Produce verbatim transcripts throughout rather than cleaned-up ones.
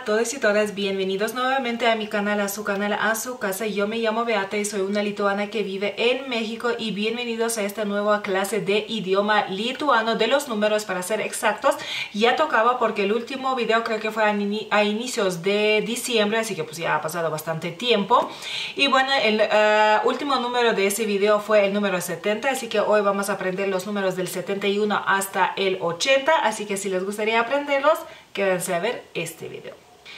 a todos y todas, bienvenidos nuevamente a mi canal, a su canal, a su casa. Yo me llamo Beata y soy una lituana que vive en México y bienvenidos a esta nueva clase de idioma lituano de los números, para ser exactos. Ya tocaba porque el último video creo que fue a, in a inicios de diciembre, así que pues ya ha pasado bastante tiempo. Y bueno, el uh, último número de ese video fue el número setenta, así que hoy vamos a aprender los números del setenta y uno hasta el ochenta, así que si les gustaría aprenderlos, quédense a ver este video.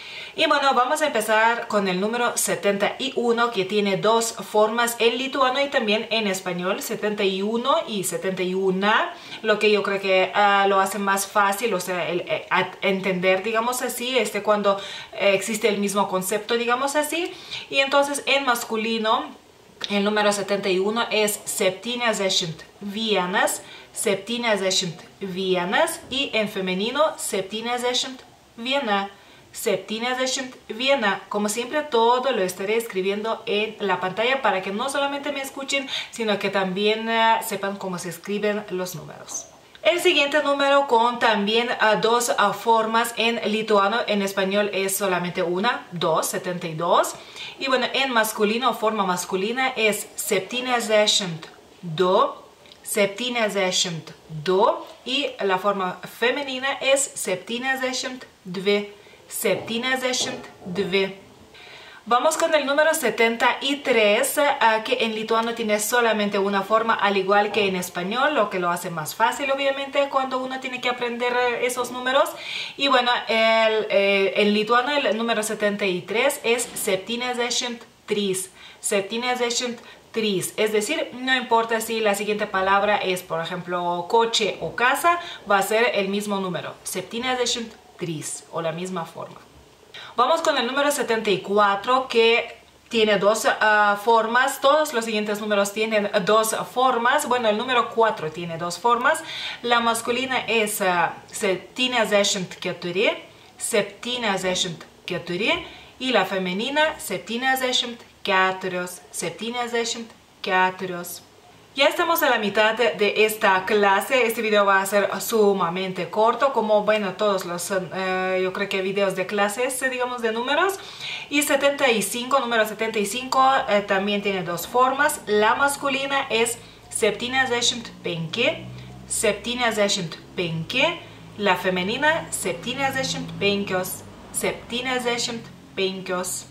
Y bueno, vamos a empezar con el número setenta y uno, que tiene dos formas en lituano y también en español, setenta y uno y setenta y uno, lo que yo creo que uh, lo hace más fácil, o sea, el, el, el entender, digamos así, este, cuando eh, existe el mismo concepto, digamos así. Y entonces en masculino, el número setenta y uno es septyniasdešimt vienas, septyniasdešimt vienas, y en femenino septyniasdešimt viena, septyniasdešimt viena. Como siempre, todo lo estaré escribiendo en la pantalla para que no solamente me escuchen, sino que también uh, sepan cómo se escriben los números. El siguiente número, con también uh, dos uh, formas en lituano, en español es solamente una, dos, setenta y dos. Y bueno, en masculino, forma masculina es septyniasdešimt du, septyniasdešimt du, y la forma femenina es septyniasdešimt dvi, septyniasdešimt dvi. Vamos con el número setenta y tres, uh, que en lituano tiene solamente una forma, al igual que en español, lo que lo hace más fácil, obviamente, cuando uno tiene que aprender esos números. Y bueno, el, eh, en lituano el número setenta y tres es septyniasdešimt trys, septyniasdešimt trys. Es decir, no importa si la siguiente palabra es, por ejemplo, coche o casa, va a ser el mismo número, septyniasdešimt trys, o la misma forma. Vamos con el número setenta y cuatro, que tiene dos uh, formas. Todos los siguientes números tienen dos formas. Bueno, el número cuatro tiene dos formas. La masculina es uh, septyniasdešimt keturi, septyniasdešimt keturi, y la femenina septyniasdešimt keturios, septyniasdešimt keturios. Ya estamos a la mitad de esta clase. Este video va a ser sumamente corto, como bueno, todos los, eh, yo creo que videos de clases, digamos, de números. Y setenta y cinco, número setenta y cinco, eh, también tiene dos formas. La masculina es septyniasdešimt penki, septyniasdešimt penki. La femenina septyniasdešimt penkios, septyniasdešimt penkios.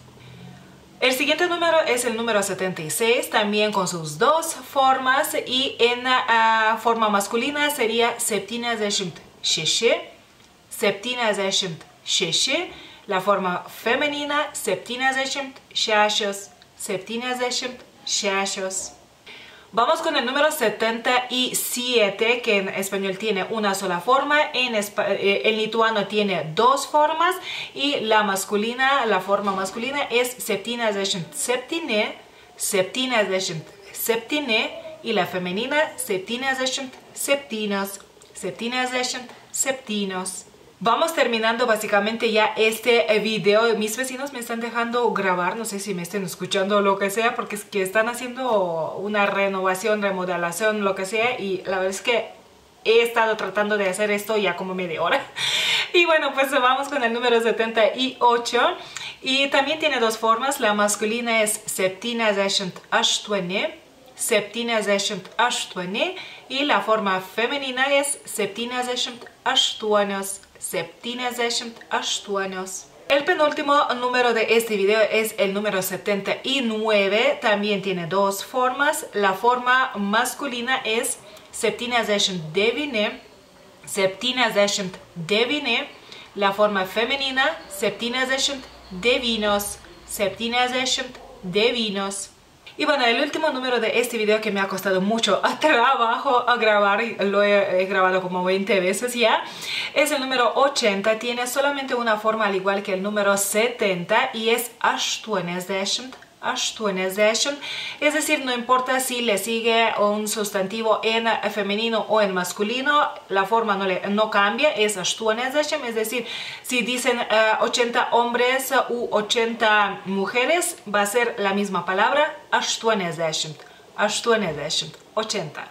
El siguiente número es el número setenta y seis, también con sus dos formas, y en la uh, forma masculina sería septyniasdešimt šeši, septyniasdešimt šeši, la forma femenina septyniasdešimt šešios, septyniasdešimt šešios. Vamos con el número setenta y siete, que en español tiene una sola forma, en, en lituano tiene dos formas, y la masculina, la forma masculina es septyniasdešimt septyni, septyniasdešimt septyni, y la femenina septyniasdešimt septynios, septyniasdešimt septynios. Vamos terminando básicamente ya este video. Mis vecinos me están dejando grabar, no sé si me estén escuchando o lo que sea, porque es que están haciendo una renovación, remodelación, lo que sea, y la verdad es que he estado tratando de hacer esto ya como media hora. Y bueno, pues vamos con el número setenta y ocho, y también tiene dos formas. La masculina es septyniasdešimt aštuoni, septyniasdešimt aštuoni, y la forma femenina es septyniasdešimt aštuonios, septyniasdešimt aštuonios. El penúltimo número de este video es el número setenta y nueve. También tiene dos formas. La forma masculina es septyniasdešimt devyni, septyniasdešimt devyni. La forma femenina septyniasdešimt devynios, septyniasdešimt devynios. Y bueno, el último número de este video, que me ha costado mucho trabajo a grabar, lo he, he grabado como veinte veces ya, es el número ochenta. Tiene solamente una forma, al igual que el número setenta, y es aštuoniasdešimt, aštuoniasdešimt. Es decir, no importa si le sigue un sustantivo en femenino o en masculino, la forma no, le, no cambia, es aštuoniasdešimt. Es decir, si dicen uh, ochenta hombres u ochenta mujeres, va a ser la misma palabra, aštuoniasdešimt, aštuoniasdešimt, ochenta.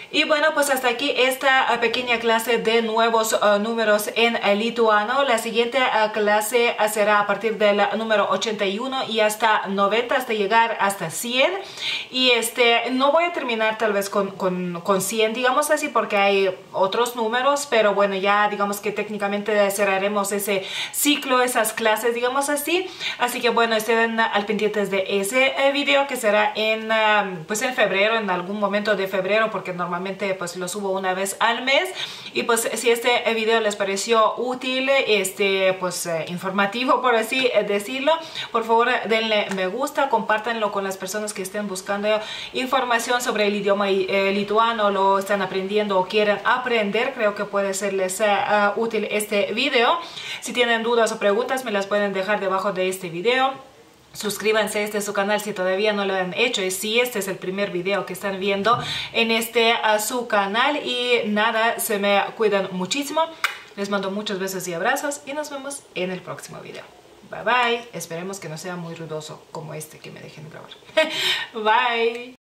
Y bueno, pues hasta aquí esta uh, pequeña clase de nuevos uh, números en uh, lituano. La siguiente uh, clase uh, será a partir del número ochenta y uno y hasta noventa, hasta llegar hasta cien. Y este, no voy a terminar tal vez con, con, con cien, digamos así, porque hay otros números, pero bueno, ya digamos que técnicamente cerraremos ese ciclo, esas clases, digamos así. Así que bueno, estén al pendientes de ese uh, video que será en, uh, pues en febrero, en algún momento de febrero, porque normalmente pues lo subo una vez al mes. Y pues si este video les pareció útil, este pues eh, informativo por así decirlo, por favor denle me gusta, compártanlo con las personas que estén buscando información sobre el idioma eh, lituano, lo están aprendiendo o quieren aprender. Creo que puede serles uh, útil este video. Si tienen dudas o preguntas me las pueden dejar debajo de este video. Suscríbanse a este su canal si todavía no lo han hecho y si este es el primer video que están viendo en este a su canal. Y nada, se me cuidan muchísimo. Les mando muchos besos y abrazos y nos vemos en el próximo video. Bye bye. Esperemos que no sea muy ruidoso como este que me dejen grabar. Bye.